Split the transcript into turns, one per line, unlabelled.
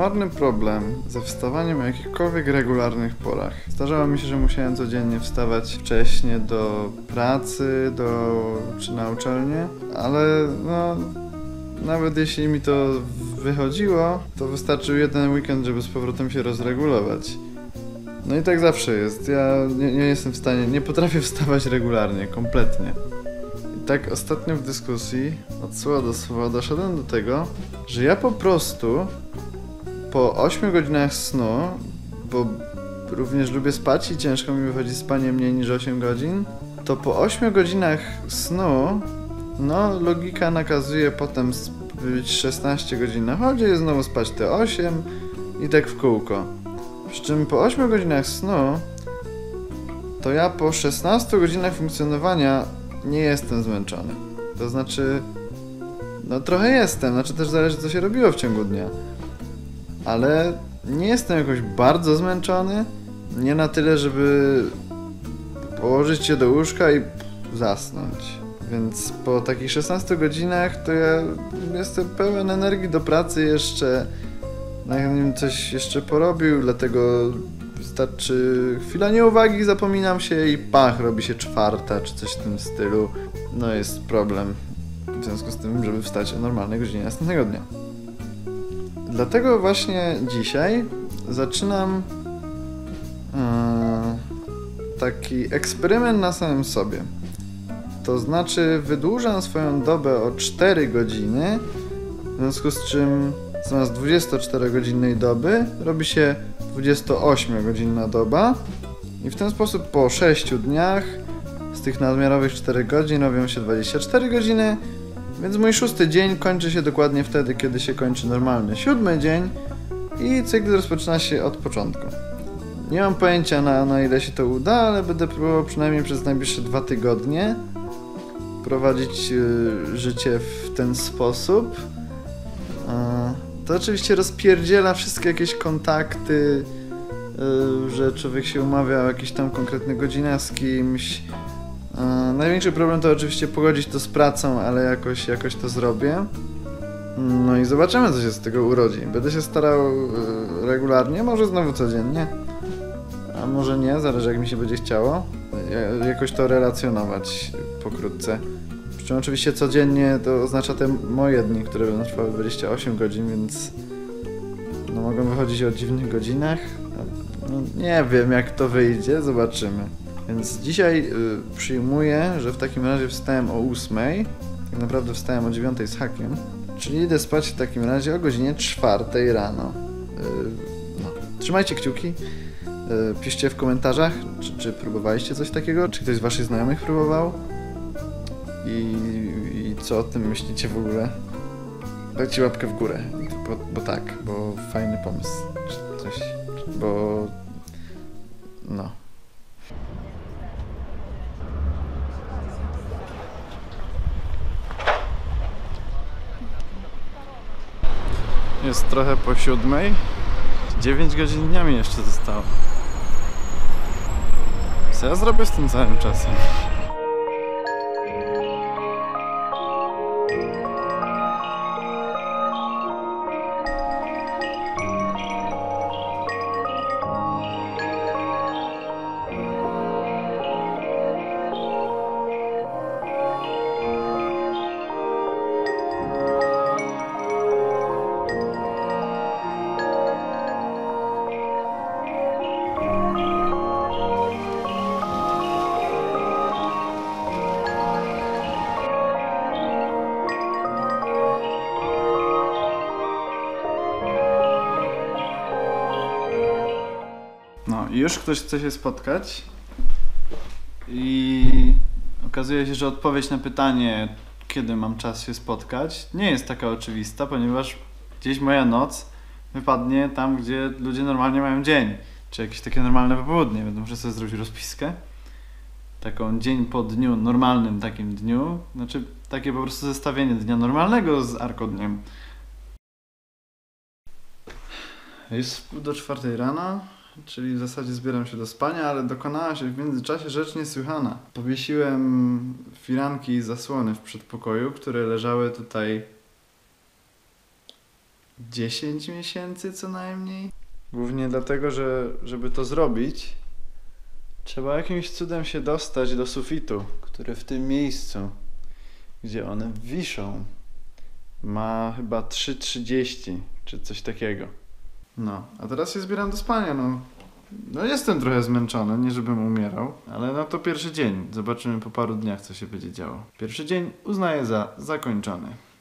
koszmarny problem ze wstawaniem o jakichkolwiek regularnych porach. Zdarzało mi się, że musiałem codziennie wstawać wcześnie do pracy, czy na uczelnię, ale nawet jeśli mi to wychodziło, to wystarczył jeden weekend, żeby z powrotem się rozregulować. No i tak zawsze jest. Ja nie jestem w stanie, nie potrafię wstawać regularnie, kompletnie. I tak ostatnio w dyskusji, od słowa do słowa, doszedłem do tego, że ja po prostu po 8 godzinach snu, bo również lubię spać i ciężko mi wychodzi spanie mniej niż 8 godzin, to po 8 godzinach snu, logika nakazuje potem być 16 godzin na chodzie i znowu spać te 8 i tak w kółko. Przy czym po 8 godzinach snu, to ja po 16 godzinach funkcjonowania nie jestem zmęczony. To znaczy, trochę jestem, też zależy co się robiło w ciągu dnia. Ale nie jestem jakoś bardzo zmęczony, nie na tyle, żeby położyć się do łóżka i zasnąć. Więc po takich 16 godzinach to ja jestem pełen energii do pracy jeszcze. Jakbym coś jeszcze porobił, dlatego wystarczy chwila nieuwagi, zapominam się i robi się 4 czy coś w tym stylu. Jest problem w związku z tym, żeby wstać o normalnej godzinie następnego dnia. Dlatego właśnie dzisiaj zaczynam taki eksperyment na samym sobie. To znaczy wydłużam swoją dobę o 4 godziny, w związku z czym zamiast 24-godzinnej doby robi się 28-godzinna doba i w ten sposób po 6 dniach z tych nadmiarowych 4 godzin robią się 24 godziny, więc mój 6. dzień kończy się dokładnie wtedy, kiedy się kończy normalny 7. dzień i cykl rozpoczyna się od początku. Nie mam pojęcia na ile się to uda, ale będę próbował przynajmniej przez najbliższe 2 tygodnie prowadzić życie w ten sposób. To oczywiście rozpierdziela wszystkie jakieś kontakty, że człowiek się umawia o jakieś tam konkretne godzinach z kimś. Największy problem to oczywiście pogodzić to z pracą, ale jakoś to zrobię. I zobaczymy, co się z tego urodzi. Będę się starał regularnie, może znowu codziennie, a może nie, zależy jak mi się będzie chciało. Jakoś to relacjonować pokrótce. Przy czym oczywiście codziennie to oznacza te moje dni, które będą trwały 28 godzin, więc mogą wychodzić o dziwnych godzinach. Nie wiem jak to wyjdzie, zobaczymy. Więc dzisiaj przyjmuję, że w takim razie wstałem o 8, tak naprawdę wstałem o 9 z hakiem, czyli idę spać w takim razie o godzinie 4 rano. Trzymajcie kciuki, piszcie w komentarzach, czy próbowaliście coś takiego, czy ktoś z waszych znajomych próbował i co o tym myślicie w ogóle. Dajcie łapkę w górę, bo fajny pomysł, czy coś, bo Jest trochę po 7. 9 godzin dnia mi jeszcze zostało. Co ja zrobię z tym całym czasem? I już ktoś chce się spotkać i okazuje się, że odpowiedź na pytanie, kiedy mam czas się spotkać, nie jest taka oczywista, ponieważ gdzieś moja noc wypadnie tam, gdzie ludzie normalnie mają dzień, czy jakieś takie normalne popołudnie, więc muszę sobie zrobić rozpiskę, taką dzień po dniu, normalnym takim dniu, takie po prostu zestawienie dnia normalnego z arkodniem. Jest 3:30 rano. Czyli w zasadzie zbieram się do spania, ale dokonała się w międzyczasie rzecz niesłychana. Powiesiłem firanki i zasłony w przedpokoju, które leżały tutaj 10 miesięcy co najmniej. Głównie dlatego, że żeby to zrobić, trzeba jakimś cudem się dostać do sufitu, który w tym miejscu, gdzie one wiszą, ma chyba 3,30 czy coś takiego. No, a teraz się zbieram do spania, no jestem trochę zmęczony, nie żebym umierał, ale no to pierwszy dzień. Zobaczymy po paru dniach, co się będzie działo. Pierwszy dzień uznaję za zakończony.